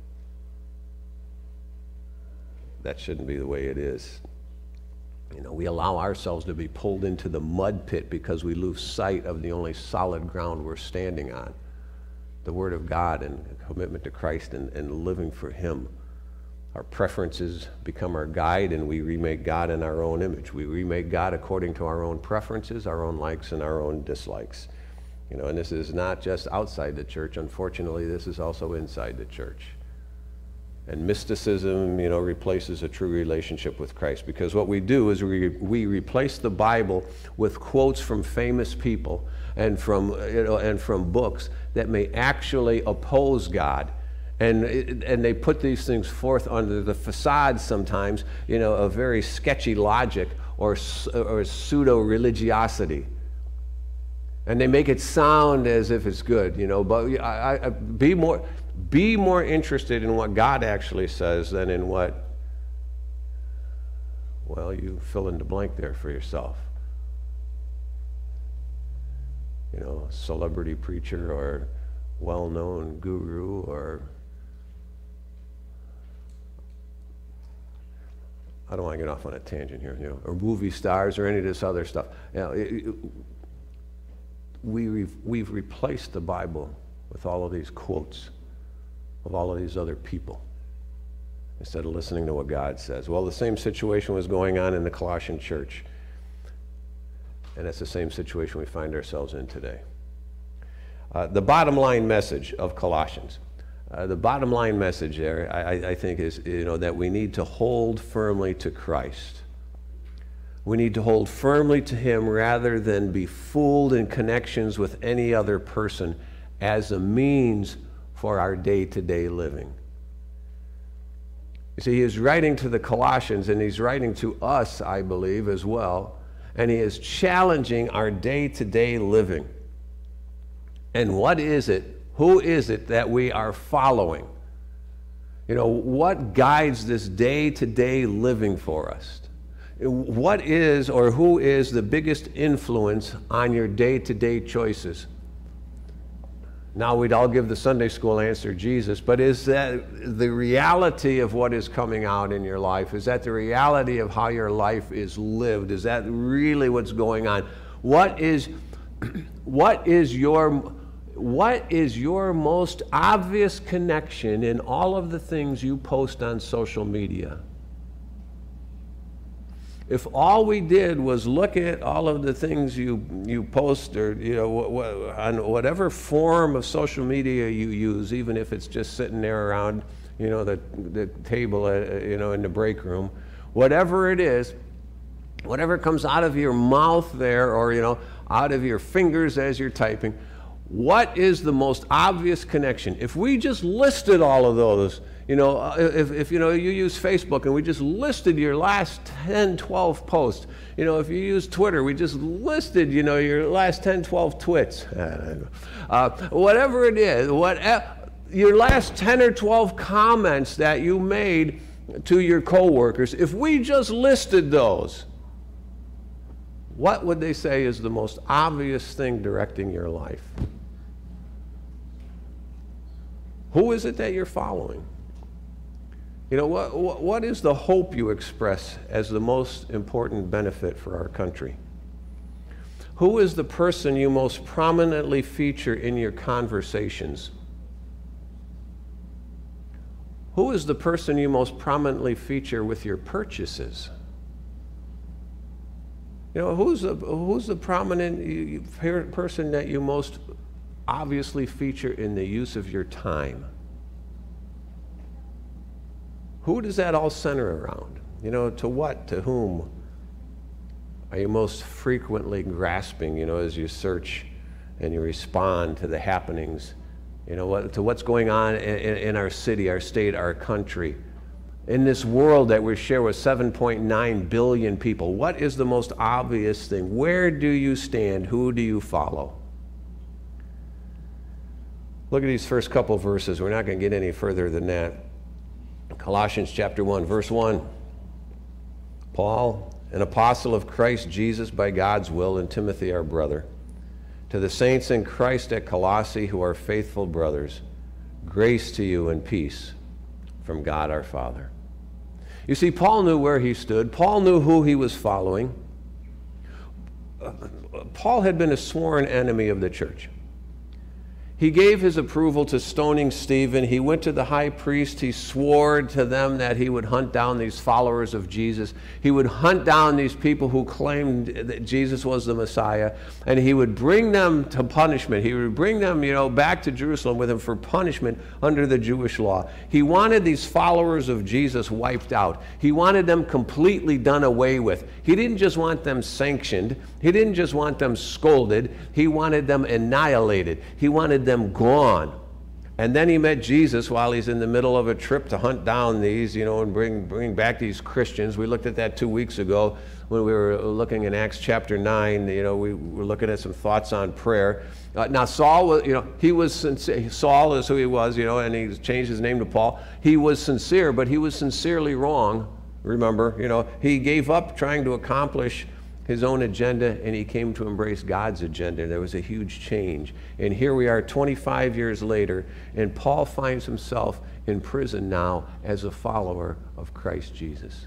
That shouldn't be the way it is. We allow ourselves to be pulled into the mud pit because we lose sight of the only solid ground we're standing on. The Word of God and commitment to Christ and living for Him. Our preferences become our guide, and we remake God in our own image. We remake God according to our own preferences, our own likes, and our own dislikes. And this is not just outside the church. Unfortunately, this is also inside the church. And mysticism, replaces a true relationship with Christ. Because what we do is we replace the Bible with quotes from famous people and from books that may actually oppose God. And they put these things forth under the facade sometimes, of very sketchy logic or pseudo-religiosity. And they make it sound as if it's good, but be more interested in what God actually says than in what, you fill in the blank there for yourself. Celebrity preacher or well-known guru or, I don't want to get off on a tangent here, or movie stars or any of this other stuff. We've replaced the Bible with all of these quotes of all of these other people instead of listening to what God says. Well, the same situation was going on in the Colossian church. And it's the same situation we find ourselves in today. The bottom line message of Colossians. The bottom line message there, I think, is that we need to hold firmly to Christ. We need to hold firmly to Him rather than be fooled in connections with any other person as a means for our day-to-day living. You see, he is writing to the Colossians, and he's writing to us, I believe, as well, and he is challenging our day-to-day living. And what is it? Who is it that we are following? What guides this day-to-day living for us? What is or who is the biggest influence on your day-to-day choices? Now we'd all give the Sunday school answer, Jesus, but is that the reality of what is coming out in your life? Is that the reality of how your life is lived? Is that really what's going on? What is your most obvious connection in all of the things you post on social media? If all we did was look at all of the things you post, or on whatever form of social media you use, even if it's just sitting there around the table in the break room, whatever it is, whatever comes out of your mouth there, or out of your fingers as you're typing, what is the most obvious connection? If we just listed all of those, if you use Facebook and we just listed your last 10, 12 posts, if you use Twitter, we just listed, your last 10, 12 twits, whatever it is, your last 10 or 12 comments that you made to your coworkers, if we just listed those, what would they say is the most obvious thing directing your life? Who is it that you're following? You know, what is the hope you express as the most important benefit for our country? Who is the person you most prominently feature in your conversations? Who is the person you most prominently feature with your purchases? You know, who's the prominent person that you most obviously feature in the use of your time? Who does that all center around? You know, to what, to whom are you most frequently grasping, you know, as you search and you respond to the happenings, you know, to what's going on in our city, our state, our country, in this world that we share with 7.9 billion people? What is the most obvious thing? Where do you stand? Who do you follow? Look at these first couple verses. We're not going to get any further than that. Colossians chapter 1, verse 1. Paul, an apostle of Christ Jesus by God's will, and Timothy our brother, to the saints in Christ at Colossae who are faithful brothers, grace to you and peace from God our Father. You see, Paul knew where he stood. Paul knew who he was following. Paul had been a sworn enemy of the church. He gave his approval to stoning Stephen. He went to the high priest. He swore to them that he would hunt down these followers of Jesus. He would hunt down these people who claimed that Jesus was the Messiah, and he would bring them to punishment. He would bring them, you know, back to Jerusalem with him for punishment under the Jewish law. He wanted these followers of Jesus wiped out. He wanted them completely done away with. He didn't just want them sanctioned. He didn't just want them scolded. He wanted them annihilated. He wanted them gone. And then he met Jesus while he's in the middle of a trip to hunt down these, you know, and bring back these Christians. We looked at that 2 weeks ago when we were looking in Acts chapter 9. You know, we were looking at some thoughts on prayer. Now Saul was, you know, he was sincere. Saul is who he was, you know, and he changed his name to Paul. He was sincere, but he was sincerely wrong. Remember, you know, he gave up trying to accomplish his own agenda, and he came to embrace God's agenda. There was a huge change. And here we are 25 years later, and Paul finds himself in prison now as a follower of Christ Jesus.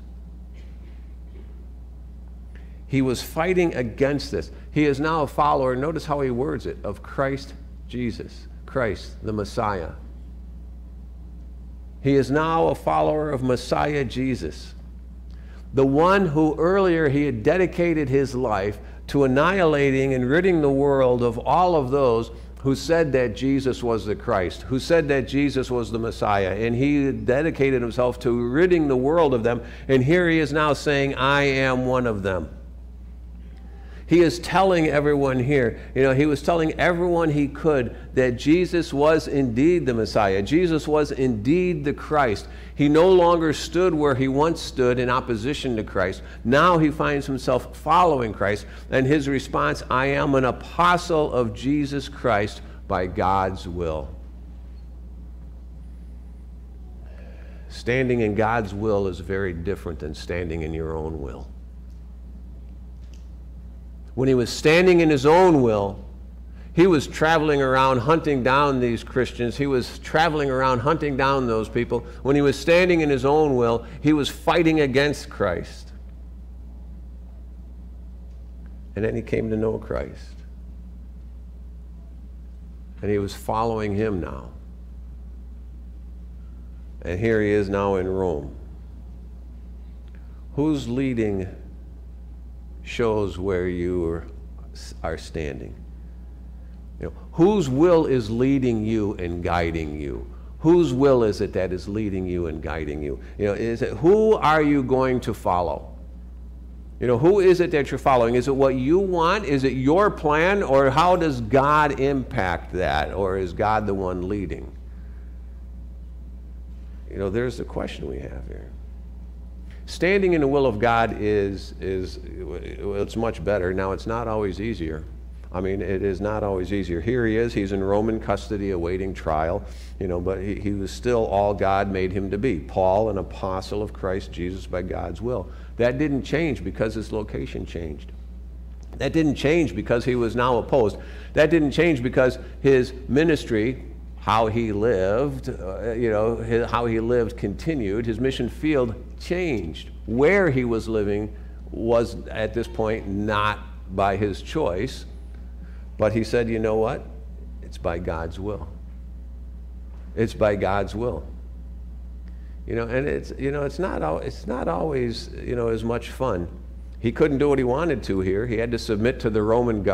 He was fighting against this. He is now a follower, notice how he words it, of Christ Jesus, Christ, the Messiah. He is now a follower of Messiah Jesus, the one who earlier he had dedicated his life to annihilating and ridding the world of all of those who said that Jesus was the Christ, who said that Jesus was the Messiah, and he dedicated himself to ridding the world of them, and here he is now saying, I am one of them. He is telling everyone here, you know, he was telling everyone he could that Jesus was indeed the Messiah. Jesus was indeed the Christ. He no longer stood where he once stood in opposition to Christ. Now he finds himself following Christ, and his response, I am an apostle of Jesus Christ by God's will. Standing in God's will is very different than standing in your own will. When he was standing in his own will, he was traveling around hunting down these Christians. He was traveling around hunting down those people. When he was standing in his own will, he was fighting against Christ. And then he came to know Christ. And he was following him now. And here he is now in Rome. Who's leading shows where you are standing. You know, whose will is leading you and guiding you? Whose will is it that is leading you and guiding you? You know, who are you going to follow? You know, who is it that you're following? Is it what you want? Is it your plan? Or how does God impact that? Or is God the one leading? You know, there's the question we have here. Standing in the will of God it's much better. Now, it's not always easier. I mean, it is not always easier. Here he is, he's in Roman custody awaiting trial, but he was still all God made him to be. Paul, an apostle of Christ Jesus by God's will. That didn't change because his location changed. That didn't change because he was now opposed. That didn't change because his ministry, how he lived, how he lived continued. His mission field changed. Where he was living was, at this point, not by his choice. But he said, you know what? It's by God's will. It's by God's will. And it's not always, as much fun. He couldn't do what he wanted to here. He had to submit to the Roman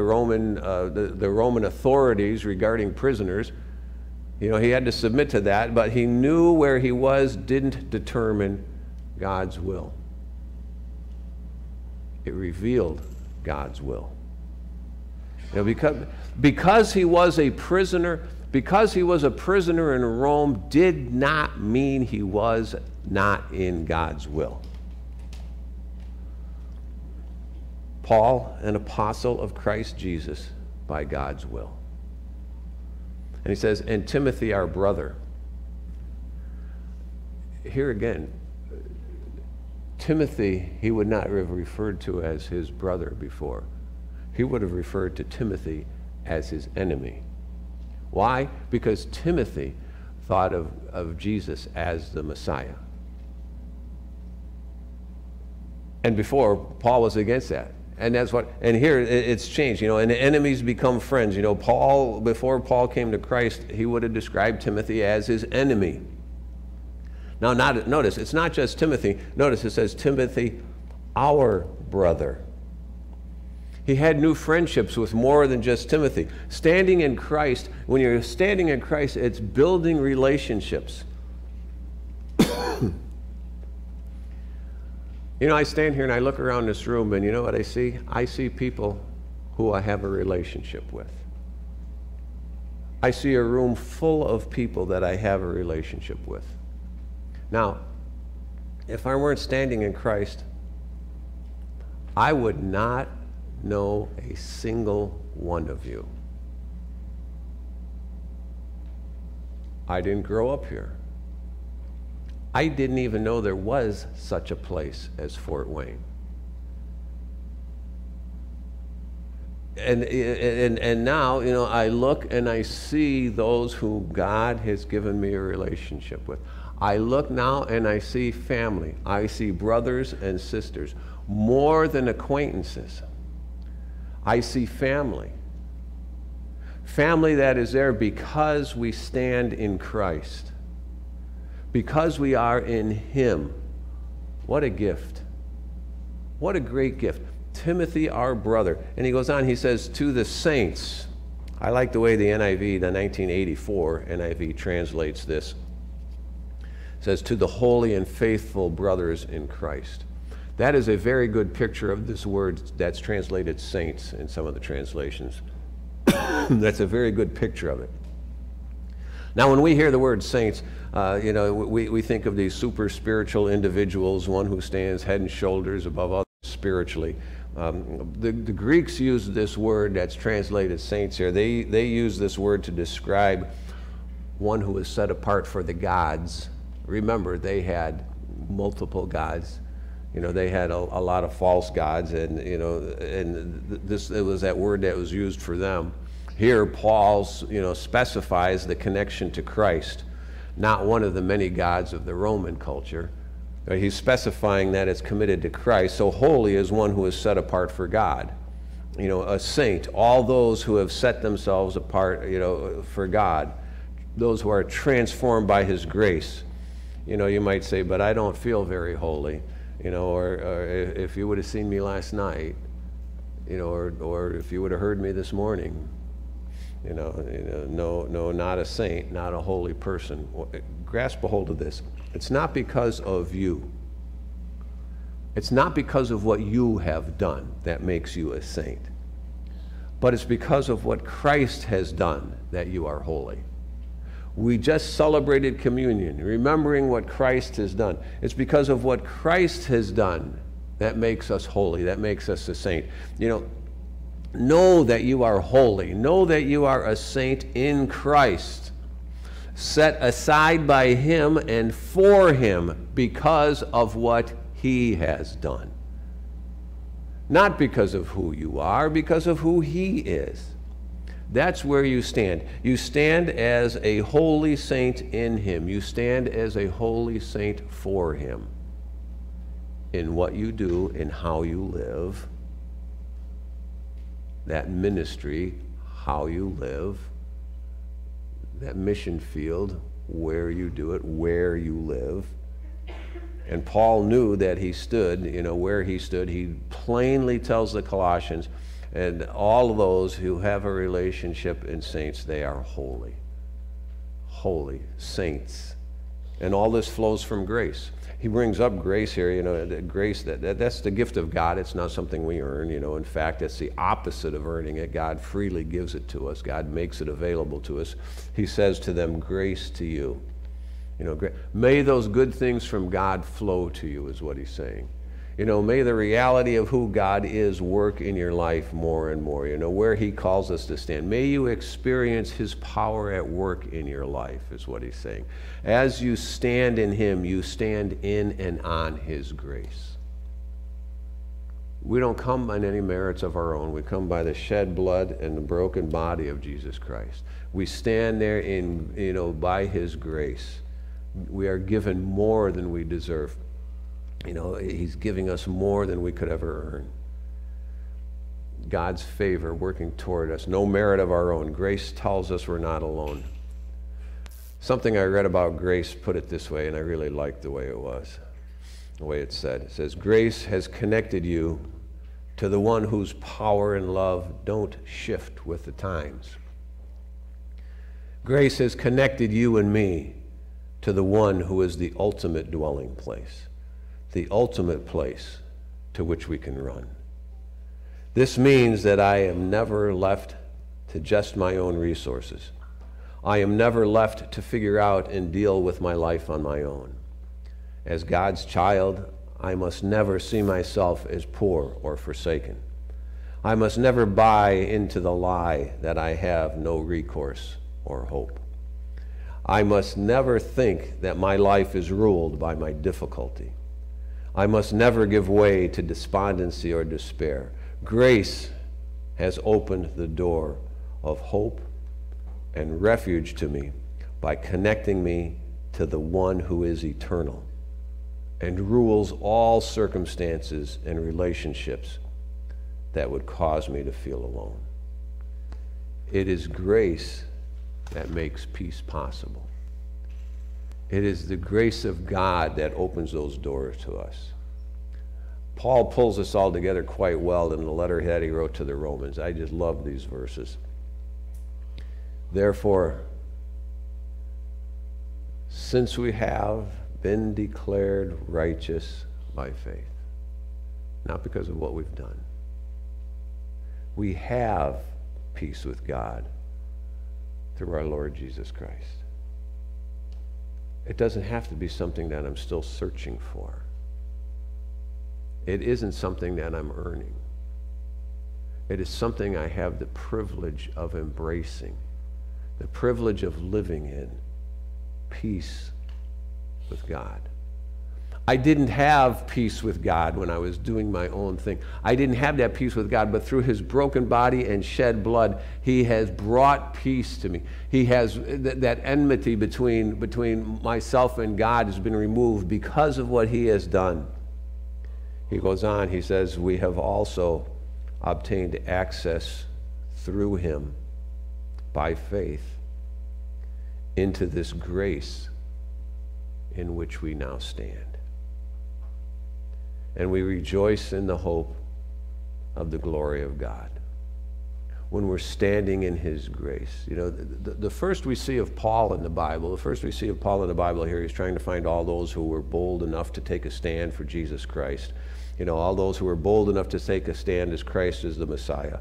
authorities regarding prisoners. He had to submit to that, but he knew where he was didn't determine God's will. It revealed God's will. Because he was a prisoner, in Rome did not mean he was not in God's will. Paul, an apostle of Christ Jesus by God's will. And he says, and Timothy, our brother. Here again, Timothy, he would not have referred to as his brother before. He would have referred to Timothy as his enemy. Why? Because Timothy thought of Jesus as the Messiah. And before, Paul was against that. And here it's changed, and enemies become friends. Before Paul came to Christ, he would have described Timothy as his enemy. Now, notice, it's not just Timothy. Notice it says Timothy, our brother. He had new friendships with more than just Timothy. Standing in Christ, when you're standing in Christ, it's building relationships. I stand here and I look around this room, and you know what I see? I see people who I have a relationship with. I see a room full of people that I have a relationship with. Now, if I weren't standing in Christ, I would not know a single one of you. I didn't grow up here. I didn't even know there was such a place as Fort Wayne. And now, I look and I see those who God has given me a relationship with. I look now and I see family. I see brothers and sisters, more than acquaintances. I see family. Family that is there because we stand in Christ. Because we are in Him. What a gift. What a great gift. Timothy, our brother. And he goes on, he says, to the saints. I like the way the NIV, the 1984 NIV translates this. It says, to the holy and faithful brothers in Christ. That is a very good picture of this word that's translated saints in some of the translations. That's a very good picture of it. Now, when we hear the word saints, we think of these super spiritual individuals, one who stands head and shoulders above others spiritually. The Greeks use this word that's translated saints here. They use this word to describe one who is set apart for the gods. Remember, they had multiple gods. They had a lot of false gods, and it was that word that was used for them. Here, Paul, specifies the connection to Christ, not one of the many gods of the Roman culture. He's specifying that it's committed to Christ. So holy is one who is set apart for God. A saint, all those who have set themselves apart, for God, those who are transformed by His grace. You might say, but I don't feel very holy. Or if you would have seen me last night, or if you would have heard me this morning, no, not a saint, not a holy person. Grasp a hold of this. It's not because of you. It's not because of what you have done that makes you a saint. But it's because of what Christ has done that you are holy. We just celebrated communion, remembering what Christ has done. It's because of what Christ has done that makes us holy, that makes us a saint. Know that you are holy. Know that you are a saint in Christ, set aside by him and for him because of what he has done. Not because of who you are, because of who he is. That's where you stand. You stand as a holy saint in him. You stand as a holy saint for him. In what you do, in how you live, that ministry, how you live, that mission field, where you do it, where you live. And Paul knew that he stood, where he stood. He plainly tells the Colossians, and all of those who have a relationship in saints, they are holy. Holy saints. And all this flows from grace. He brings up grace here, grace, that's the gift of God. It's not something we earn, In fact, it's the opposite of earning it. God freely gives it to us. God makes it available to us. He says to them, grace to you. May those good things from God flow to you, is what he's saying. May the reality of who God is work in your life more and more, where he calls us to stand. May you experience his power at work in your life, is what he's saying. As you stand in him, you stand in and on his grace. We don't come on any merits of our own. We come by the shed blood and the broken body of Jesus Christ. We stand there by his grace. We are given more than we deserve. He's giving us more than we could ever earn. God's favor working toward us, no merit of our own. Grace tells us we're not alone. Something I read about grace put it this way, and I really liked the way it was, the way it said. It says, grace has connected you to the one whose power and love don't shift with the times. Grace has connected you and me to the one who is the ultimate dwelling place, the ultimate place to which we can run. This means that I am never left to just my own resources. I am never left to figure out and deal with my life on my own. As God's child, I must never see myself as poor or forsaken. I must never buy into the lie that I have no recourse or hope. I must never think that my life is ruled by my difficulty. I must never give way to despondency or despair. Grace has opened the door of hope and refuge to me by connecting me to the one who is eternal and rules all circumstances and relationships that would cause me to feel alone. It is grace that makes peace possible. It is the grace of God that opens those doors to us. Paul pulls this all together quite well in the letter that he wrote to the Romans. I just love these verses. Therefore, since we have been declared righteous by faith, not because of what we've done, we have peace with God through our Lord Jesus Christ. It doesn't have to be something that I'm still searching for. It isn't something that I'm earning. It is something I have the privilege of embracing, the privilege of living in peace with God. I didn't have peace with God when I was doing my own thing. I didn't have that peace with God, but through his broken body and shed blood, he has brought peace to me. He has, that enmity between myself and God has been removed because of what he has done. He goes on, he says, we have also obtained access through him by faith into this grace in which we now stand. And we rejoice in the hope of the glory of God. When we're standing in his grace. The first we see of Paul in the Bible, here, he's trying to find all those who were bold enough to take a stand for Jesus Christ. All those who were bold enough to take a stand as Christ is the Messiah.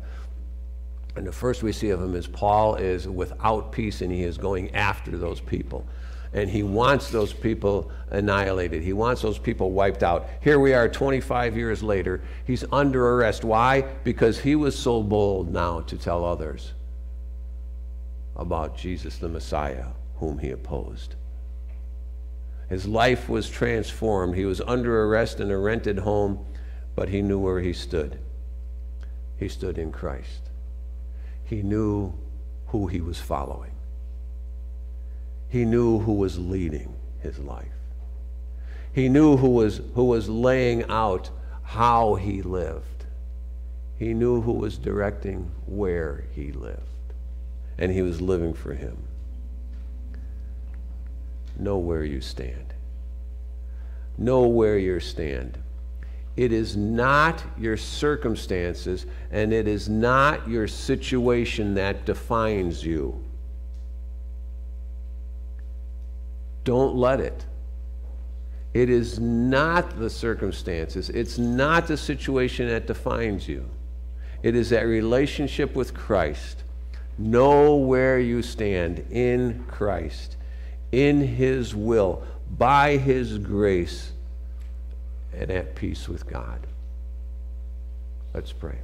And the first we see of him is Paul is without peace and he is going after those people. And he wants those people annihilated. He wants those people wiped out. Here we are 25 years later. He's under arrest. Why? Because he was so bold now to tell others about Jesus the Messiah, whom he opposed. His life was transformed. He was under arrest in a rented home, but he knew where he stood. He stood in Christ. He knew who he was following. He knew who was leading his life. He knew who was laying out how he lived. He knew who was directing where he lived. And he was living for him. Know where you stand. Know where you stand. It is not your circumstances, and it is not your situation that defines you. Don't let it. It is not the circumstances. It's not the situation that defines you. It is that relationship with Christ. Know where you stand in Christ, in his will, by his grace, and at peace with God. Let's pray.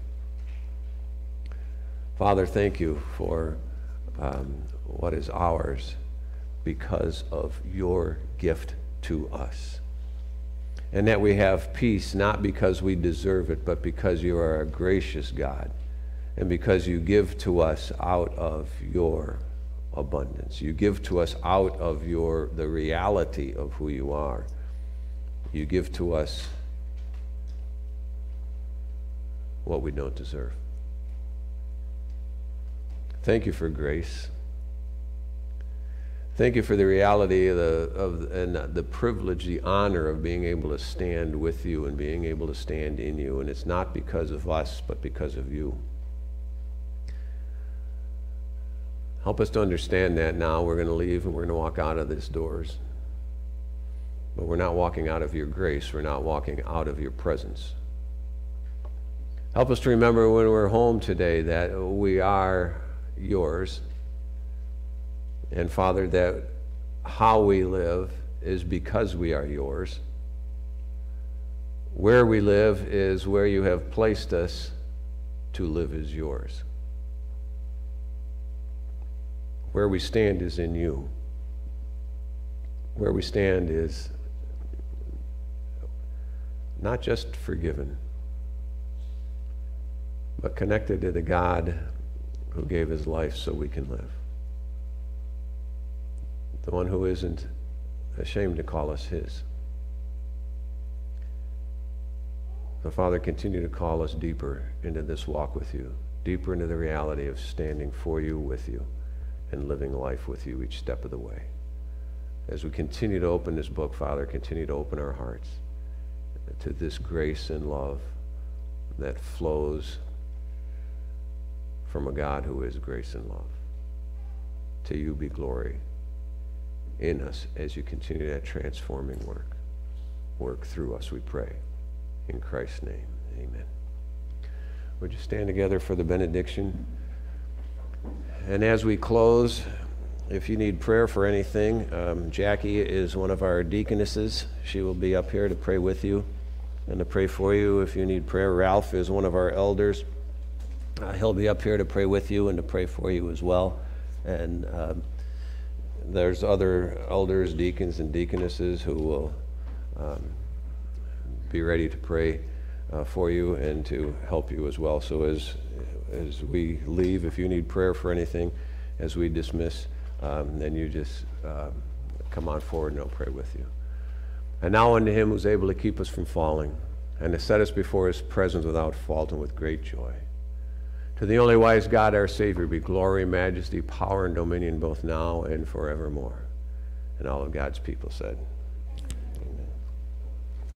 Father, thank you for what is ours because of your gift to us. And that we have peace not because we deserve it, but because you are a gracious God, and because you give to us out of your abundance. You give to us out of the reality of who you are. You give to us what we don't deserve. Thank you for grace. Thank you for the reality and the privilege, the honor of being able to stand with you and being able to stand in you. And it's not because of us, but because of you. Help us to understand that now. We're going to leave and we're going to walk out of these doors. But we're not walking out of your grace. We're not walking out of your presence. Help us to remember when we're home today that we are yours. And Father, that how we live is because we are yours. Where we live is where you have placed us to live is yours. Where we stand is in you. Where we stand is not just forgiven, but connected to the God who gave his life so we can live. The one who isn't ashamed to call us his. So Father, continue to call us deeper into this walk with you, deeper into the reality of standing for you, with you, and living life with you each step of the way. As we continue to open this book, Father, continue to open our hearts to this grace and love that flows from a God who is grace and love. To you be glory in us as you continue that transforming work. Work through us, we pray. In Christ's name, amen. Would you stand together for the benediction? And as we close, if you need prayer for anything, Jackie is one of our deaconesses. She will be up here to pray with you and to pray for you if you need prayer. Ralph is one of our elders. He'll be up here to pray with you and to pray for you as well. And there's other elders, deacons, and deaconesses who will be ready to pray for you and to help you as well. So as we leave, if you need prayer for anything, as we dismiss, then you just come on forward and I'll pray with you. And now unto him who's able to keep us from falling and to set us before his presence without fault and with great joy. To the only wise God, our Savior, be glory, majesty, power, and dominion both now and forevermore. And all of God's people said,